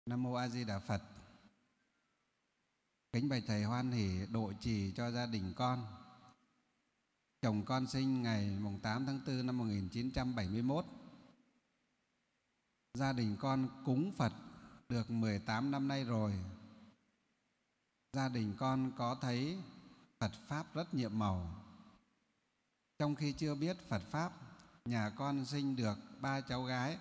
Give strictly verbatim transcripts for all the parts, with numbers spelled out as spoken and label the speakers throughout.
Speaker 1: Nam mô A Di Đà Phật. Kính bạch thầy hoan hỷ độ trì cho gia đình con. Chồng con sinh ngày tám tháng tư năm một nghìn chín trăm bảy mươi mốt. Gia đình con cúng Phật được mười tám năm nay rồi. Gia đình con có thấy Phật Pháp rất nhiệm màu. Trong khi chưa biết Phật Pháp, nhà con sinh được ba cháu gái.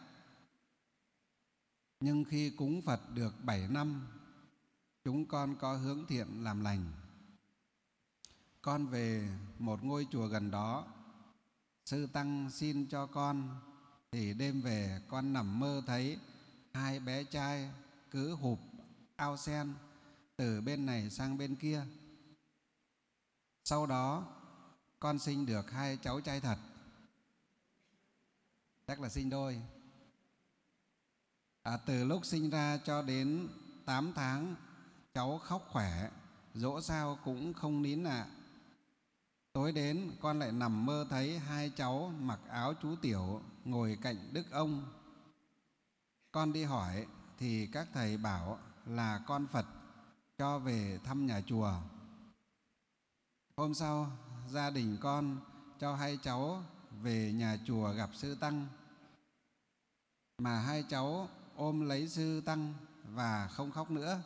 Speaker 1: Nhưng khi cúng Phật được bảy năm, chúng con có hướng thiện làm lành. Con về một ngôi chùa gần đó, sư tăng xin cho con, thì đêm về con nằm mơ thấy hai bé trai cứ hụp ao sen từ bên này sang bên kia. Sau đó con sinh được hai cháu trai thật, chắc là sinh đôi. À, từ lúc sinh ra cho đến tám tháng, cháu khóc khỏe, dỗ sao cũng không nín nạ. Tối đến con lại nằm mơ thấy hai cháu mặc áo chú tiểu ngồi cạnh Đức Ông. Con đi hỏi thì các thầy bảo là con Phật cho về thăm nhà chùa. Hôm sau gia đình con cho hai cháu về nhà chùa gặp sư tăng, mà hai cháu ôm lấy sư tăng và không khóc nữa.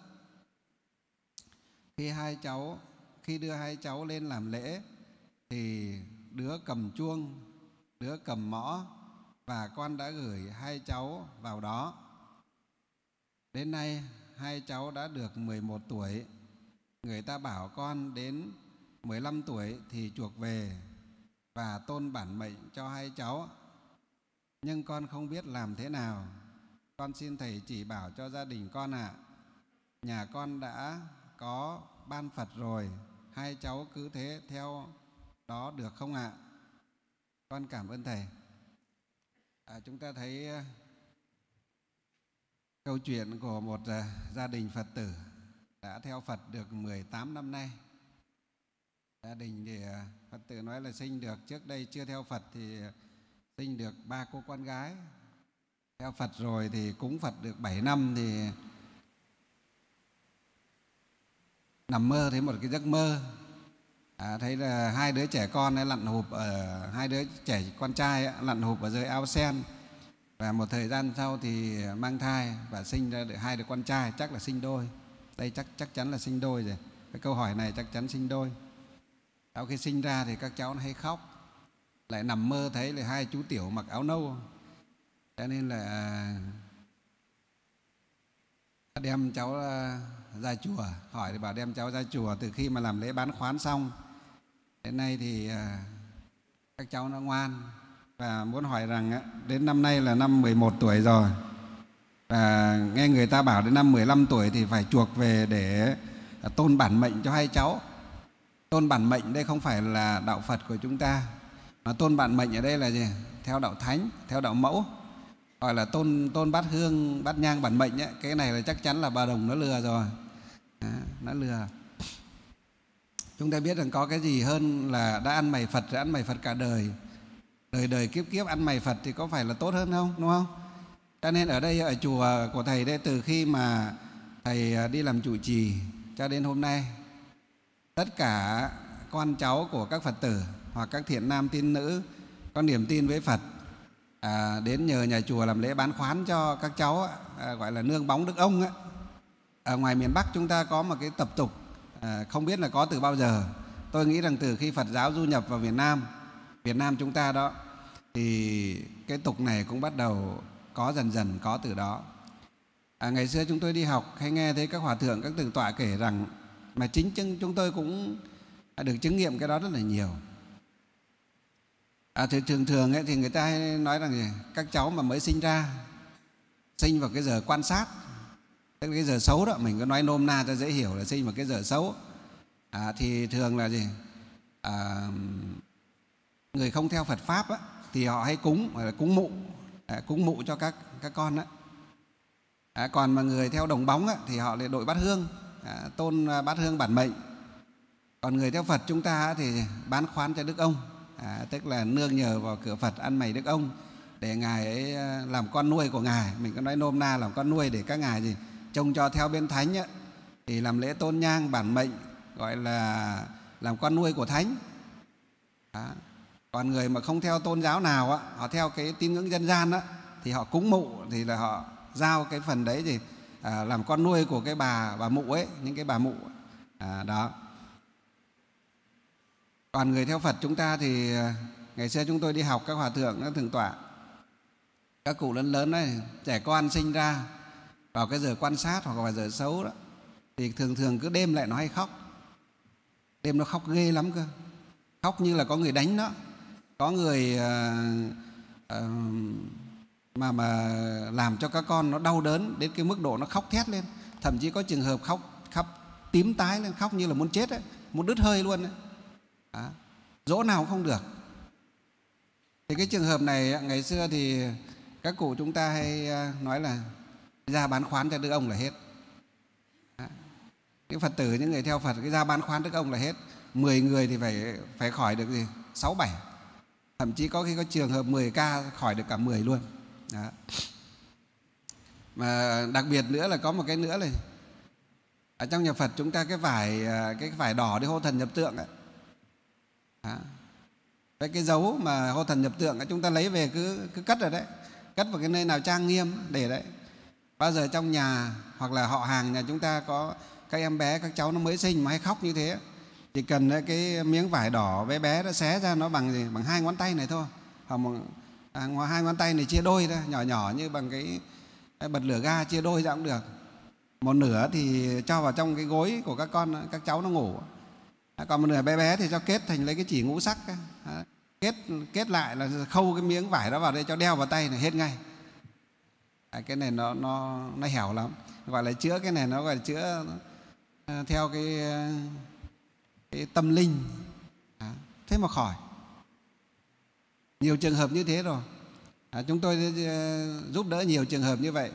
Speaker 1: Khi hai cháu khi đưa hai cháu lên làm lễ thì đứa cầm chuông, đứa cầm mõ, và con đã gửi hai cháu vào đó. Đến nay hai cháu đã được mười một tuổi. Người ta bảo con đến mười lăm tuổi thì chuộc về và tôn bản mệnh cho hai cháu. Nhưng con không biết làm thế nào. Con xin thầy chỉ bảo cho gia đình con ạ. À. Nhà con đã có ban Phật rồi, hai cháu cứ thế theo đó được không ạ? À? Con cảm ơn thầy. À, chúng ta thấy uh, câu chuyện của một uh, gia đình Phật tử đã theo Phật được mười tám năm nay. Gia đình thì uh, Phật tử nói là sinh được, trước đây chưa theo Phật thì uh, sinh được ba cô con gái. Theo Phật rồi thì cúng Phật được bảy năm thì nằm mơ thấy một cái giấc mơ. À, thấy là hai đứa trẻ con ấy lặn hụp ở hai đứa trẻ con trai ấy, lặn hụp ở dưới ao sen, và một thời gian sau thì mang thai và sinh ra được hai đứa con trai, chắc là sinh đôi. Đây chắc chắc chắn là sinh đôi rồi. Cái câu hỏi này chắc chắn sinh đôi. Sau khi sinh ra thì các cháu nó hay khóc, lại nằm mơ thấy là hai chú tiểu mặc áo nâu, cho nên là đem cháu ra chùa. Hỏi thì bảo đem cháu ra chùa. Từ khi mà làm lễ bán khoán xong đến nay thì các cháu nó ngoan, và muốn hỏi rằng đến năm nay là năm mười một tuổi rồi, và nghe người ta bảo đến năm mười lăm tuổi thì phải chuộc về để tôn bản mệnh cho hai cháu. Tôn bản mệnh đây không phải là đạo Phật của chúng ta, mà tôn bản mệnh ở đây là gì? Theo đạo Thánh, theo đạo Mẫu, gọi là tôn tôn bát hương, bát nhang bản mệnh ấy. Cái này là chắc chắn là bà Đồng nó lừa rồi. À, nó lừa. Chúng ta biết rằng có cái gì hơn là đã ăn mày Phật rồi ăn mày Phật cả đời, đời đời kiếp kiếp ăn mày Phật thì có phải là tốt hơn không, đúng không? Cho nên ở đây ở chùa của thầy đây, từ khi mà thầy đi làm trụ trì cho đến hôm nay, tất cả con cháu của các Phật tử hoặc các thiện nam tín nữ có niềm tin với Phật, à, đến nhờ nhà chùa làm lễ bán khoán cho các cháu, à, gọi là nương bóng Đức Ông ấy. Ở ngoài miền Bắc chúng ta có một cái tập tục, à, không biết là có từ bao giờ. Tôi nghĩ rằng từ khi Phật giáo du nhập vào Việt Nam, Việt Nam chúng ta đó, thì cái tục này cũng bắt đầu có dần dần có từ đó. À, ngày xưa chúng tôi đi học hay nghe thấy các hòa thượng, các từ tọa kể rằng, mà chính chúng tôi cũng được chứng nghiệm cái đó rất là nhiều. À, thì thường thường ấy, thì người ta hay nói rằng gì? Các cháu mà mới sinh ra, sinh vào cái giờ quan sát, tức là cái giờ xấu đó, mình có nói nôm na cho dễ hiểu là sinh vào cái giờ xấu, à, thì thường là gì? À, người không theo Phật Pháp á, thì họ hay cúng, gọi là cúng mụ, à, cúng mụ cho các, các con á. À, còn mà người theo đồng bóng á, thì họ lại đội bát hương, à, tôn bát hương bản mệnh. Còn người theo Phật chúng ta á, thì bán khoán cho Đức Ông, à, tức là nương nhờ vào cửa Phật ăn mày Đức Ông để Ngài ấy làm con nuôi của Ngài. Mình có nói nôm na làm con nuôi để các Ngài gì trông cho theo bên thánh ấy, thì làm lễ tôn nhang bản mệnh, gọi là làm con nuôi của thánh. Đó. Còn người mà không theo tôn giáo nào á, họ theo cái tín ngưỡng dân gian á, thì họ cúng mụ thì là họ giao cái phần đấy thì à, làm con nuôi của cái bà bà mụ ấy, những cái bà mụ à, đó. Còn người theo Phật chúng ta thì ngày xưa chúng tôi đi học các hòa thượng các thượng tọa, các cụ lớn lớn đấy, trẻ con sinh ra vào cái giờ quan sát hoặc vào giờ xấu đó, thì thường thường cứ đêm lại nó hay khóc. Đêm nó khóc ghê lắm cơ, khóc như là có người đánh nó, có người uh, uh, mà mà làm cho các con nó đau đớn đến cái mức độ nó khóc thét lên. Thậm chí có trường hợp khóc khóc tím tái lên, khóc như là muốn chết ấy, muốn đứt hơi luôn ấy. Đó. Dỗ nào cũng không được. Thì cái trường hợp này ngày xưa thì các cụ chúng ta hay nói là ra bán khoán cho đức ông là hết. Đó. Cái Phật tử, những người theo Phật, cái ra bán khoán đức ông là hết. Mười người thì phải phải khỏi được gì sáu bảy, thậm chí có khi có trường hợp mười ca khỏi được cả mười luôn. Đó. Mà đặc biệt nữa là có một cái nữa này, ở trong nhà Phật chúng ta cái vải cái vải đỏ để hô thần nhập tượng ấy. Đó. Cái, cái dấu mà hô thần nhập tượng ấy, chúng ta lấy về cứ cứ cất rồi đấy, cất vào cái nơi nào trang nghiêm để đấy. Bao giờ trong nhà hoặc là họ hàng nhà chúng ta có các em bé, các cháu nó mới sinh mà hay khóc như thế, chỉ cần cái miếng vải đỏ bé bé nó xé ra, nó bằng gì, bằng hai ngón tay này thôi, hoặc một, à, hai ngón tay này chia đôi ra, nhỏ nhỏ như bằng cái, cái bật lửa ga chia đôi ra cũng được. Một nửa thì cho vào trong cái gối của các con, các cháu nó ngủ. Còn một nửa bé bé thì cho kết thành lấy cái chỉ ngũ sắc, kết kết lại là khâu cái miếng vải đó vào đây cho đeo vào tay này hết ngay. À, cái này nó nó nó hẻo lắm, gọi là chữa. Cái này nó gọi là chữa theo cái cái tâm linh. À, thế mà khỏi. Nhiều trường hợp như thế rồi. À, chúng tôi giúp đỡ nhiều trường hợp như vậy,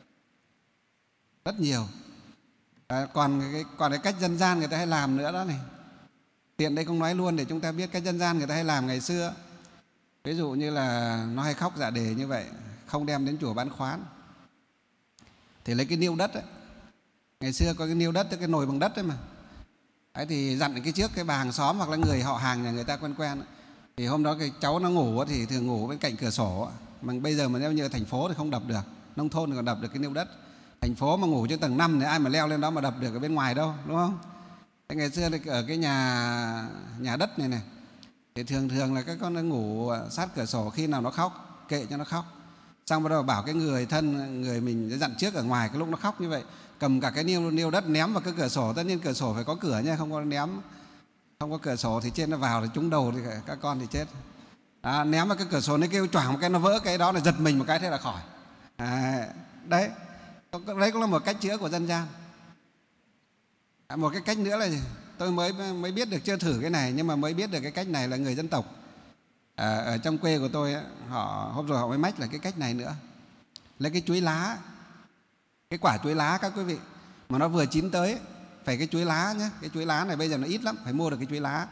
Speaker 1: rất nhiều. À, còn cái còn cái cách dân gian người ta hay làm nữa đó này. Tiện đây không nói luôn để chúng ta biết cách dân gian người ta hay làm ngày xưa. Ví dụ như là nó hay khóc dạ đề như vậy, không đem đến chùa bán khoán, thì lấy cái niêu đất ấy. Ngày xưa có cái niêu đất, cái nồi bằng đất ấy mà. Đấy thì dặn cái trước cái bà hàng xóm hoặc là người họ hàng nhà người ta quen quen. Thì hôm đó cái cháu nó ngủ thì thường ngủ bên cạnh cửa sổ. Mà bây giờ mà nếu như ở thành phố thì không đập được, nông thôn thì còn đập được cái niêu đất. Thành phố mà ngủ trên tầng năm thì ai mà leo lên đó mà đập được ở bên ngoài đâu, đúng không? Thế ngày xưa thì ở cái nhà nhà đất này này thì thường thường là các con nó ngủ sát cửa sổ, khi nào nó khóc kệ cho nó khóc. Xong bắt đầu bảo cái người thân, người mình dặn trước ở ngoài, cái lúc nó khóc như vậy cầm cả cái niêu niêu đất ném vào cái cửa sổ. Tất nhiên cửa sổ phải có cửa nha, không có ném, không có cửa sổ thì trên nó vào thì trúng đầu thì các con thì chết. À, ném vào cái cửa sổ nó kêu choảng một cái nó vỡ, cái đó là giật mình một cái thế là khỏi. À, đấy, đấy cũng là một cách chữa của dân gian. À, một cái cách nữa là gì? Tôi mới mới biết được, chưa thử cái này nhưng mà mới biết được cái cách này là người dân tộc à, ở trong quê của tôi, họ hôm rồi họ mới mách là cái cách này nữa. Lấy cái chuối lá, cái quả chuối lá các quý vị, mà nó vừa chín tới, phải cái chuối lá nhé. Cái chuối lá này bây giờ nó ít lắm, phải mua được cái chuối lá.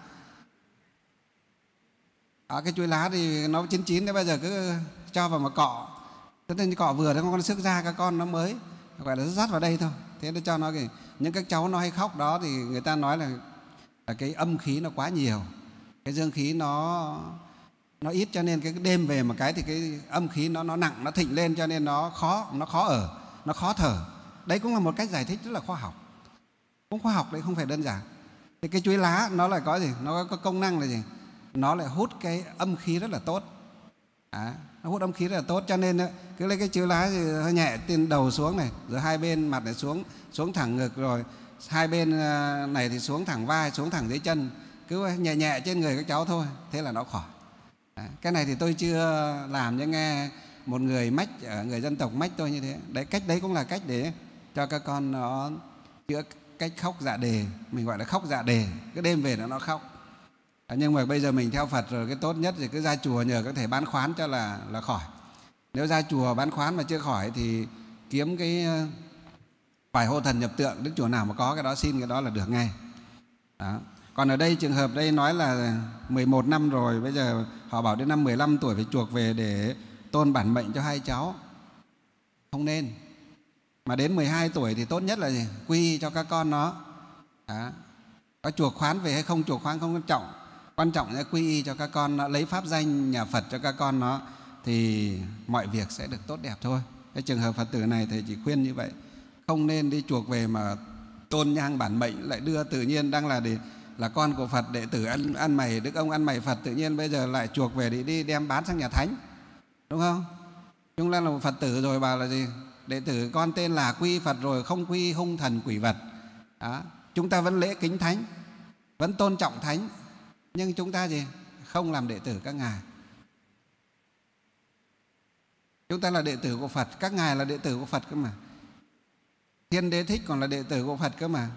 Speaker 1: À, cái chuối lá thì nó chín chín đấy, bây giờ cứ cho vào mà cọ. Thế nên cọ vừa đấy, con sức ra các con nó mới gọi là dắt vào đây thôi. Thế nó cho nó cái, những các cháu nó hay khóc đó thì người ta nói là, là cái âm khí nó quá nhiều, cái dương khí nó nó ít, cho nên cái đêm về một cái thì cái âm khí nó nó nặng, nó thịnh lên, cho nên nó khó nó khó ở, nó khó thở. Đấy cũng là một cách giải thích rất là khoa học, cũng khoa học đấy, không phải đơn giản. Thì cái chuối lá nó lại có gì, nó có công năng là gì, nó lại hút cái âm khí rất là tốt. À, nó hút âm khí rất là tốt, cho nên cứ lấy cái chuối lá thì hơi nhẹ từ đầu xuống này, rồi hai bên mặt này xuống xuống thẳng ngực, rồi hai bên này thì xuống thẳng vai, xuống thẳng dưới chân, cứ nhẹ nhẹ trên người các cháu thôi, thế là nó khỏi. À, cái này thì tôi chưa làm, nhưng nghe một người mách, người dân tộc mách tôi như thế. Đấy, cách đấy cũng là cách để cho các con nó chữa cách khóc dạ đề, mình gọi là khóc dạ đề, cái đêm về nó nó khóc. À, nhưng mà bây giờ mình theo Phật rồi, cái tốt nhất thì cứ ra chùa nhờ có thể bán khoán cho là là khỏi. Nếu ra chùa bán khoán mà chưa khỏi thì kiếm cái phải hộ thần nhập tượng, đức chùa nào mà có cái đó xin cái đó là được ngay. Đó. Còn ở đây trường hợp đây nói là mười một năm rồi, bây giờ họ bảo đến năm mười lăm tuổi phải chuộc về để tôn bản mệnh cho hai cháu. Không nên. Mà đến mười hai tuổi thì tốt nhất là gì? Quy y cho các con nó. Đó. Có chuộc khoán về hay không chuộc khoán không quan trọng. Quan trọng là quy y cho các con nó, lấy pháp danh nhà Phật cho các con nó, thì mọi việc sẽ được tốt đẹp thôi. Cái trường hợp Phật tử này thầy chỉ khuyên như vậy. Không nên đi chuộc về mà tôn nhang bản mệnh, lại đưa tự nhiên đang là để là con của Phật, đệ tử ăn ăn mày, đức ông ăn mày Phật, tự nhiên bây giờ lại chuộc về để đi đem bán sang nhà thánh, đúng không? Chúng ta là một Phật tử rồi, bảo là gì? Đệ tử con tên là quy Phật rồi, không quy hung thần quỷ vật. Đó. Chúng ta vẫn lễ kính thánh, vẫn tôn trọng thánh, nhưng chúng ta gì? Không làm đệ tử các ngài. Chúng ta là đệ tử của Phật, các ngài là đệ tử của Phật cơ mà. Thiên Đế Thích còn là đệ tử của Phật cơ mà.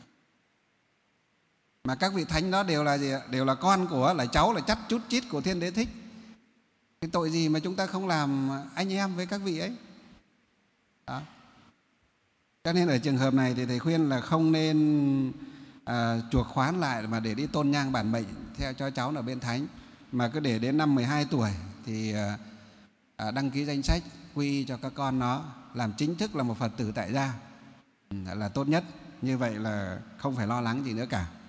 Speaker 1: Mà các vị thánh đó đều là gì? Đều là con của, là cháu, là chắt chút chít của Thiên Đế Thích. Cái tội gì mà chúng ta không làm anh em với các vị ấy? Đó. Cho nên ở trường hợp này thì thầy khuyên là không nên à, chuộc khoán lại mà để đi tôn nhang bản mệnh theo cho cháu ở bên thánh, mà cứ để đến năm mười hai tuổi thì à, đăng ký danh sách quy y cho các con nó, làm chính thức là một Phật tử tại gia là tốt nhất. Như vậy là không phải lo lắng gì nữa cả.